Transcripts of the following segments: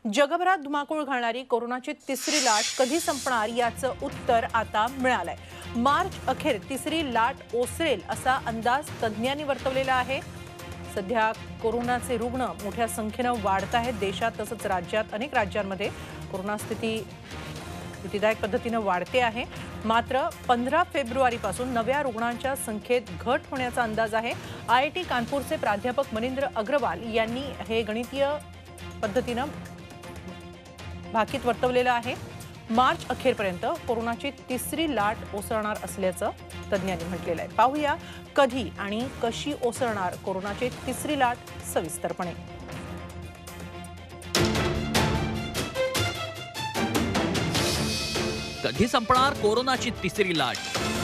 जगभरात धुमाकूळ घालणारी कोरोनाची तिसरी लाट कधी संपणार याचं उत्तर आता मिळालंय। मार्च अखेर तिसरी लाट ओसरेल असा अंदाज तज्ञांनी वर्तवलेला आहे। सध्या कोरोनाचे रुग्ण मोठ्या संख्येने वाढत आहेत देशात, तसंच राज्यात अनेक राज्यांमध्ये कोरोना स्थिती भीतीदायक पद्धतीने वाढते आहे। मात्र 15 फेब्रुवारीपासून नव्या रुग्णांच्या संख्येत घट होण्याचा अंदाज आहे। IIT कानपूरचे प्राध्यापक मनिंद्र अग्रवाल यांनी हे गणितीय पद्धतीने भाकीत वर्तवलेलं आहे। मार्च अखेरपर्यंत कोरोनाची तिसरी लाट ओसरणार असल्याचं तज्ञांनी म्हटलेलं आहे। पाहूया कधी आणि कशी ओसरणार कोरोनाची तिसरी लाट सविस्तरपणे। कधी संपणार कोरोनाची तिसरी लाट?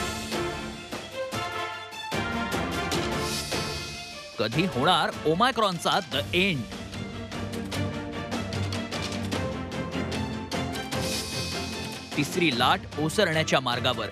कधी होणार ओमायक्रॉनचा द एंड? तिसरी लाट ओसरण्याच्या मार्गावर।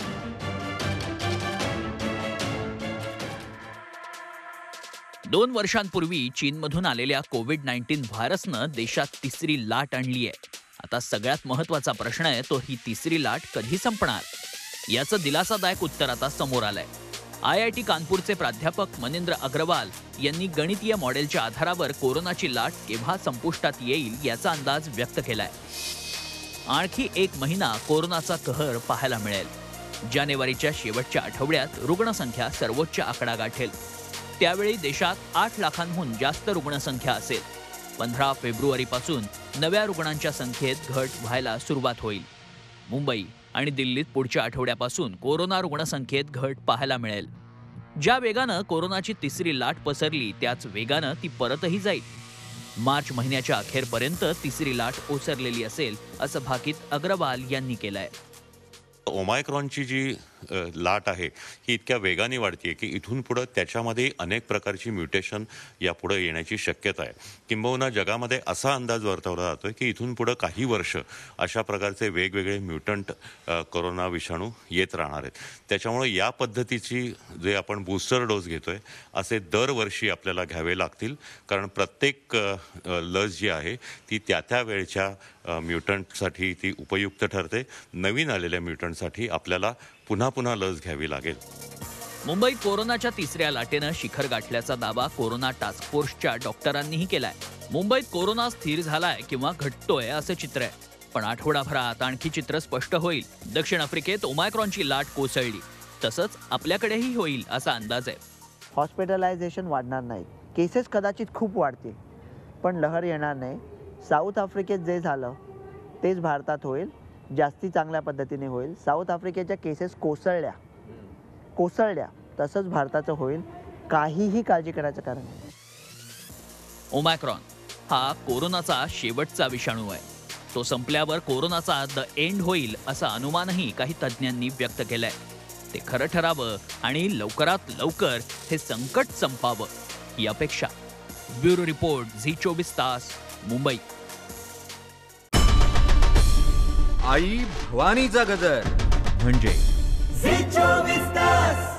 दोन वर्षांपूर्वी चीनमधून आलेल्या कोविड-19 व्हायरसनं देशात तिसरी लाट आणली आहे। आता सगळ्यात महत्त्वाचा प्रश्न आहे तो ही तिसरी लाट कधी संपणार याचं दिलासादायक उत्तर आता समोर आलंय। IIT कानपूरचे प्राध्यापक मनिंद्र अग्रवाल यांनी गणितीय मॉडेलच्या आधारावर कोरोनाची लाट केव्हा संपुष्टात येईल याचा अंदाज व्यक्त केलाय। आणखी एक महिना कोरोनाचा कहर पाहायला मिळेल। जानेवारीच्या शेवटच्या आठवड्यात रुग्णसंख्या सर्वोच्च आकडा गाठेल। त्यावेळी देशात 8 लाखांहून जास्त रुग्णसंख्या असेल। 15 फेब्रुवारीपासून नव्या रुग्णांच्या संख्येत घट व्हायला सुरुवात होईल। मुंबई आणि दिल्लीत पुढच्या आठवड्यापासून कोरोना रुग्णसंख्येत घट पाहायला मिळेल। ज्या वेगानं कोरोनाची तिसरी लाट पसरली त्याच वेगानं ती परतही जाईल। मार्च महिन्याच्या अखेरपर्यंत तिसरी लाट ओसरलेली असेल असं भाकीत अग्रवाल यांनी केलंय। ओमायक्रॉनची जी लाट आहे ही इतक्या वेगाने वाढते की इथून पुढे त्याच्यामध्ये अनेक प्रकारची म्युटेशन यापुढे येण्याची शक्यता आहे। किंबहुना जगामध्ये असा अंदाज वर्तवला जातोय की इथून पुढे काही वर्ष अशा प्रकारचे वेगवेगळे म्युटंट कोरोना विषाणू येत राहणार आहेत। त्याच्यामुळे या पद्धतीची जे आपण बूस्टर डोस घेतोय असे दरवर्षी आपल्याला घ्यावे लागतील, कारण प्रत्येक लस जी आहे ती त्या वेळच्या म्युटंटसाठी ती उपयुक्त ठरते। नवीन आलेल्या म्युटंटसाठी आपल्याला पुन्हा पुन्हा लस घ्यावी लागेल। मुंबईत कोरोनाच्या तिसऱ्या लाटेनं शिखर गाठल्याचा दावा कोरोना टास्क फोर्सच्या डॉक्टरांनीही केलाय। मुंबईत कोरोना स्थिर झालाय किंवा घटतोय असं चित्र आहे, पण आठवडाभरात आणखी चित्र स्पष्ट होईल। दक्षिण आफ्रिकेत ओमायक्रॉनची लाट कोसळली, तसंच आपल्याकडेही होईल असा अंदाज आहे। हॉस्पिटलायझेशन वाढणार नाही, केसेस कदाचित खूप वाढतील, पण लहर येणार नाही। साऊथ आफ्रिकेत जे झालं तेच भारतात होईल, जास्ती चांगल्या पद्धतीने होईल। साऊथ आफ्रिकेच्या केसेस कोसळल्या तसंच भारताचं होईल, काहीही काळजी करायचं कारण नाही। ओमायक्रॉन हा कोरोनाचा शेवटचा विषाणू आहे। तो संपल्यावर कोरोनाचा द एंड होईल असा अनुमानही काही तज्ज्ञांनी व्यक्त केलाय। ते खरं ठरावं आणि लवकरात लवकर हे संकट संपावं ही अपेक्षा। ब्युरो रिपोर्ट, झी24 तास, मुंबई। आई भवानीचा गजर म्हणजे झी24 तास।